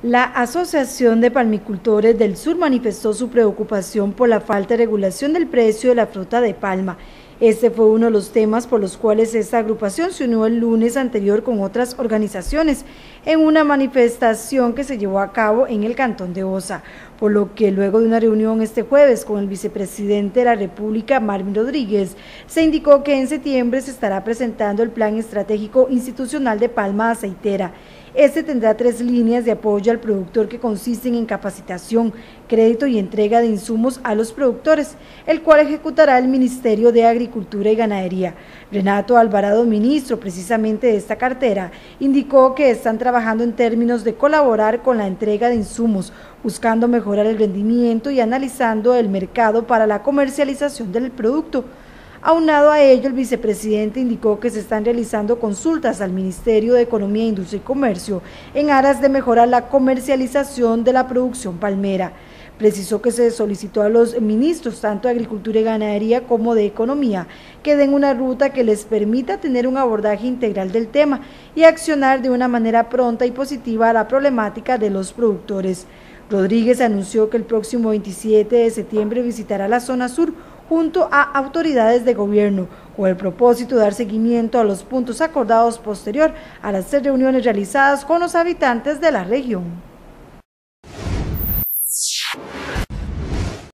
La Asociación de Palmicultores del Sur manifestó su preocupación por la falta de regulación del precio de la fruta de palma. Este fue uno de los temas por los cuales esta agrupación se unió el lunes anterior con otras organizaciones en una manifestación que se llevó a cabo en el cantón de Osa, por lo que luego de una reunión este jueves con el vicepresidente de la República, Marvin Rodríguez, se indicó que en septiembre se estará presentando el Plan Estratégico Institucional de Palma Aceitera. Este tendrá 3 líneas de apoyo al productor que consisten en capacitación, crédito y entrega de insumos a los productores, el cual ejecutará el Ministerio de Agricultura y Ganadería. Renato Alvarado, ministro precisamente de esta cartera, indicó que están trabajando en términos de colaborar con la entrega de insumos, buscando mejorar el rendimiento y analizando el mercado para la comercialización del producto. Aunado a ello, el vicepresidente indicó que se están realizando consultas al Ministerio de Economía, Industria y Comercio en aras de mejorar la comercialización de la producción palmera. Precisó que se solicitó a los ministros tanto de Agricultura y Ganadería como de Economía que den una ruta que les permita tener un abordaje integral del tema y accionar de una manera pronta y positiva a la problemática de los productores. Rodríguez anunció que el próximo 27 de septiembre visitará la zona sur junto a autoridades de gobierno, con el propósito de dar seguimiento a los puntos acordados posterior a las 3 reuniones realizadas con los habitantes de la región.